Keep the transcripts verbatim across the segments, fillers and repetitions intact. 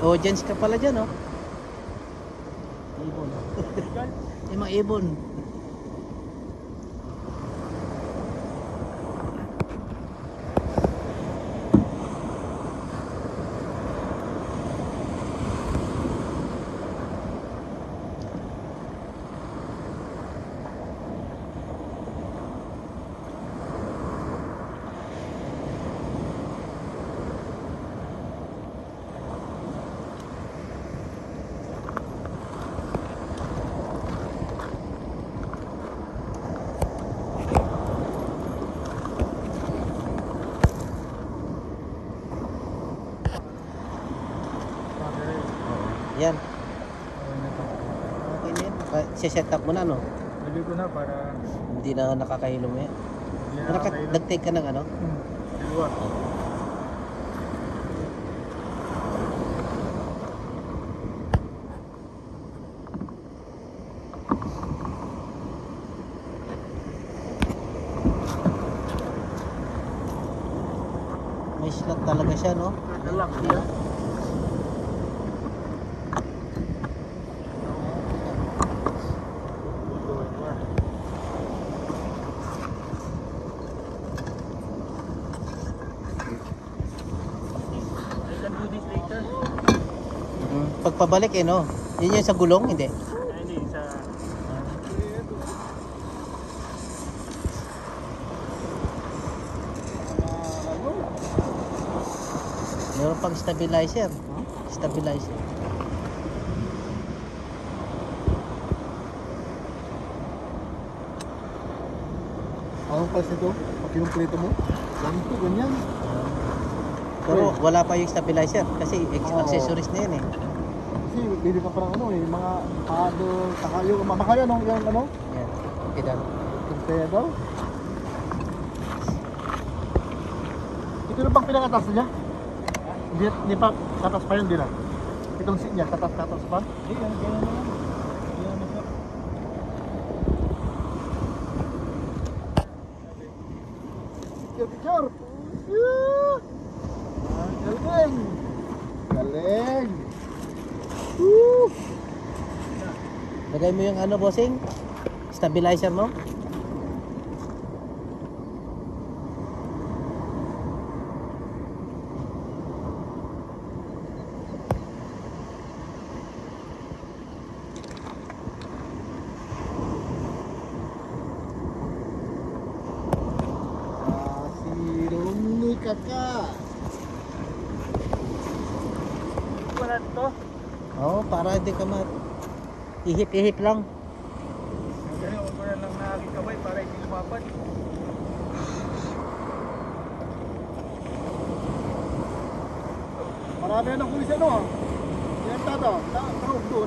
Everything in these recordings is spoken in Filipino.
audience ka pala dyan, oh. Ibon. May mga ibon. Yan. Okay na yan. Set up mo na, no? Bili ko na para hindi na nakakahilom yan. hindi na Naka, nakakailan. nag-take ka ng ano? Hmm. Dalawa. May slot talaga siya, no? Kalak siya. Pagpabalik eh, no? Yun yung sa gulong, hindi? Hindi, sa... Meron pang stabilizer. Stabilizer. Anong price nito? Pag yung plito mo? Ganito, ganyan. Pero wala pa yung stabilizer kasi Oo. accessories na yan eh. Kasi bili ka parang ano eh, mga paddle, saka yung mamahal yan, yung yung ano? Yan. Pedal. Yung pedal. Ito na bang pinakatas niya? Hindi, hindi pa, katas pa yun, di na? Itong seat niya, katas-katas pa? Hindi, yan, ganyan na lang. Ganyan na siya. Picture, picture! Yeah! Ah, galing! Galing! Woo! Lagay mo yung ano, bossing? Stabilizer mo? Ah, si Rumi kakak. Wala to. Oo, oh, para hindi ka mat... Ihip-ihip lang. Kaya huwag ko na lang nakakikabay para hindi lumapad. Marami na ng pulis ano ah. Yan tato, taog doon.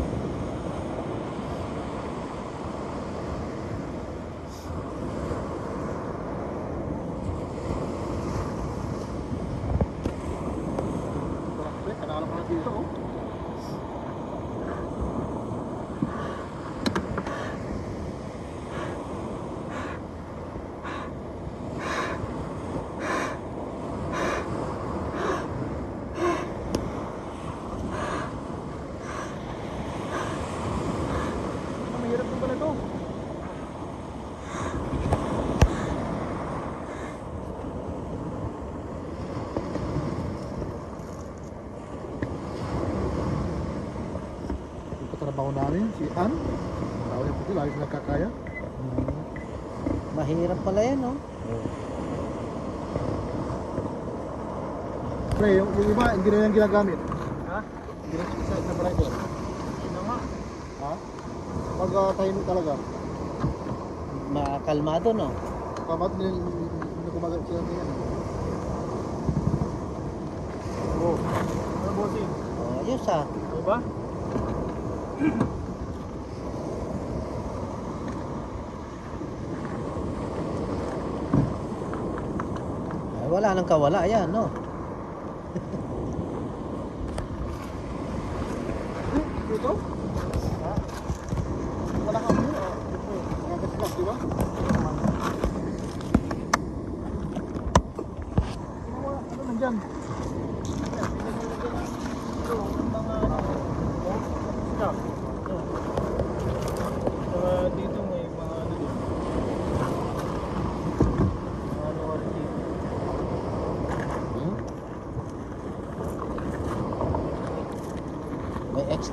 Kanala pala dito oh. Mahirap din pala ito. Yung katrabaho namin, si Ann. Tao niya puti, lagi sila kakaya. Hmm. Mahirap pala yan, no? Pre, yung, yung iba, hindi na yan ginagamit. Ha? Hindi na sa sa driver. Sino nga? Ha? Pag uh, tahimik talaga. Makalmado, no? Kamat nila hindi kumagal sila niyan. Oh, Ano bossing? Oh, ayos ah. Diba? Ay, wala nang kawala, yan, no? dito? Ha? Wala kang mo. Nagkasikas, di ba? Ano, ano nandyan? Ayan, hindi na nandyan ang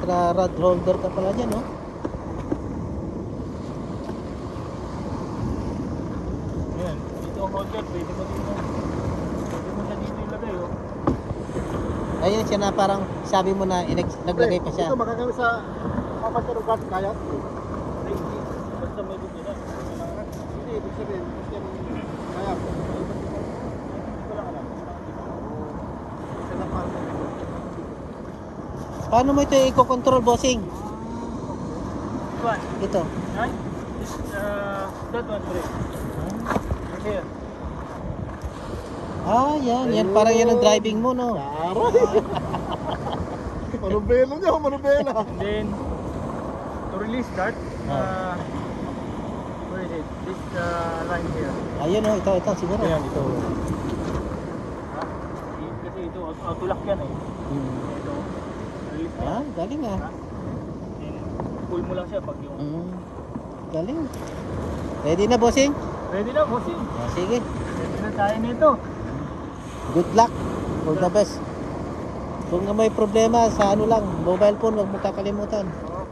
extra rod holder ka pala dyan, no? Ayan, dito ang holder, pwede mo dito. Pwede mo siya dito ilagay, oh. Ayun siya na parang sabi mo na inex- naglagay pa siya. Ito magagamit sa papantarugan, kayak. Ay, hindi. Basta may gusto na. Kailangan. Hindi, ibig sabihin, mas yan kayak. Hindi ko lang alam. Isa na parang Paano mo ito i-control, bossing? This one. Ito. Right? This, uh, that one, pre. Right here. Ah, yan. Yan parang yan ang driving mo, no? Aray! Manubela niya, manubela. And then, to release that, Ah. uh, where is it? This uh, line here. Ayun, oh. Ito, ito. Siguro. Ayan, ito. Ha? Kasi ito, auto- autolock yan eh. Hmm. Ito, release niya. Ah, galing ah. Ha? Then, pull mo lang siya pag yung... Mm. Galing. Ready na, bossing? Ready na, bossing. Ah, sige. Ready na tayo nito. Good luck. All the best. Kung may problema sa ano lang, mobile phone, huwag mo kakalimutan. Oo.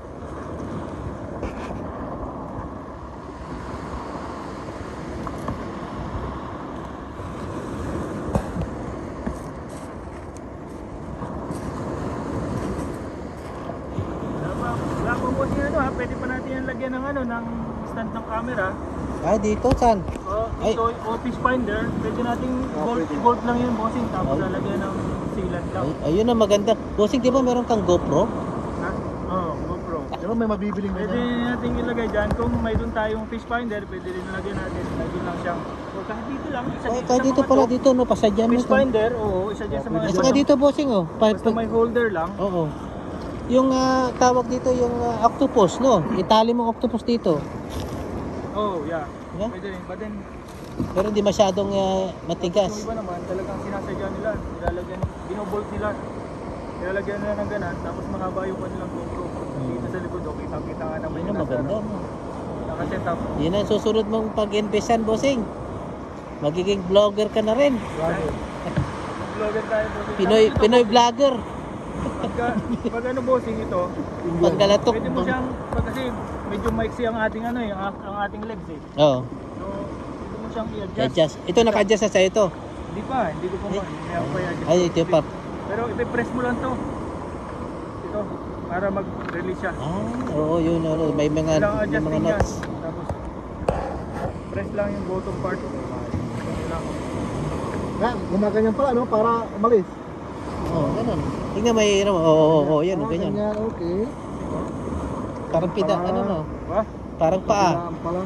Wala pa, wala pa bossing ano ha, pwede pa natin yan lagyan ng ano, ng stand ng camera. Ah, dito, San? Oh, Ay. ito, office finder, pwede nating Ah, bolt, pwede. bolt lang yun bossing, tapos Ay. lalagyan ng sealant lang. Ay, ayun na maganda. Bossing, di ba meron kang GoPro? Ha? Oo, oh, GoPro. Pero may mabibiling Pwede na natin ilagay dyan, kung mayroon tayong fish finder, pwede rin nalagyan natin, mayroon lang siyang, o kahit dito lang, isa Oh, dito kahit sa dito mga pala, to, dito, no? Pasadyan mo fish ito. finder, oo, isa dyan sa mga At saka dito, bossing, oh. Pa, basta pa, may holder lang. oo. Yung ah, tawag dito, yung ah, octopus, no? Itali mo octopus dito. Oh, yeah. Yeah? Pwede rin, but then, Pero hindi masyadong ah, matigas. yung iba naman, talagang sinasadya nila, nilalagyan, binobolt nila, nilalagyan nila ng ganan, tapos mahaba yung kanilang GoPro. Dito sa likod, okay, kita nga naman Yun yung ang nasa, maganda, ano, no? nakaset up. Yan ang susunod mong pag-investan, bossing. Magiging vlogger ka na rin. Vlogger tayo, bossing. Pinoy, Tapos ito, Pinoy bossing, vlogger. Pagka, pag ano bossing ito, Pagkalatok. pwede mo siyang, pag kasi medyo maiksi ang ating ano eh, ang, ang ating legs eh. Oo. So, pwede mo siyang i-adjust. Adjust. Ito naka-adjust na sa ito. Hindi pa, hindi ko pa Eh, pa, hindi ako pa i-adjust. Ay, ito pa. Pero ipipress mo lang to. Ito, para mag-release siya. Ah, oo, yun. Oo, may mga, Kailangan may mga adjusting yan. nuts. Tapos, press lang yung bottom part. Ito lang. Ah, gumaganyan pala, no? Para umalis. Oo, ganun. Tingnan may, ano, oo, oo, oo, yan, Ah, ganyan. ganyan, okay. Parang pida, Para- ano, no? Ba? Parang paa. Kailangan pala.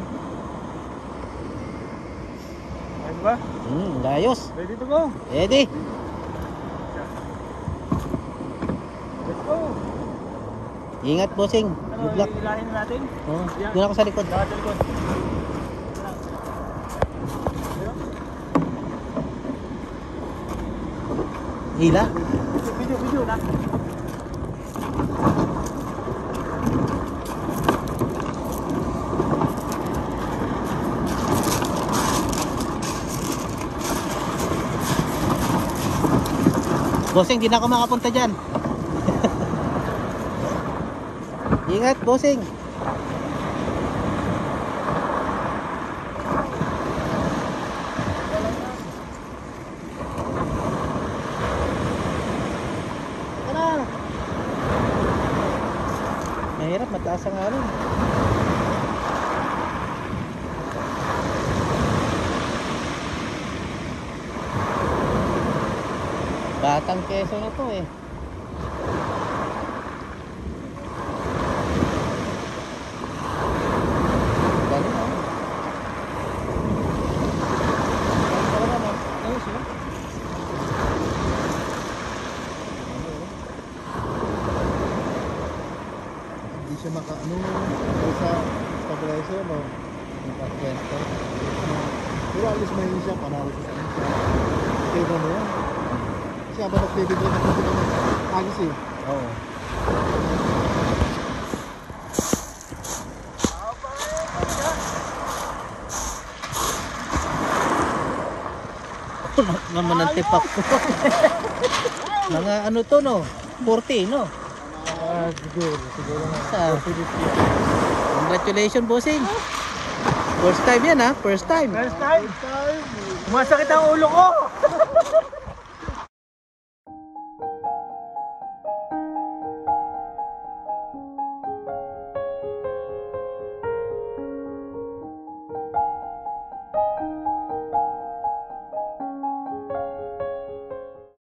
Ayun ba? Hmm, layos. Ready to go? Ready? Let's go! Ingat, bossing. Ano, Good luck. ilahin na natin? Oo, Yeah. doon ako sa likod. Lahat sa likod. Hila. Video, video na. Bossing, di na ako makapunta dyan. Ingat, bossing. Tara. Mahirap, mataas ang alon. Batang keso na to eh. Galing ah. Galing talaga, no? Ayos, eh. Hindi siya maka, ano, dahil sa stabilizer, no? Naka-kwento. Pero at least may siya, panalo siya. Table mo yan. Kasi habang nag-table na kasi kami, agis eh. Oo. Naman ang tipak ko. Mga ano to, no? forty, no? siguro, siguro na. Sa, congratulations, bossing. First time yan ha, first time. First time. Time. Masakit ang ulo ko.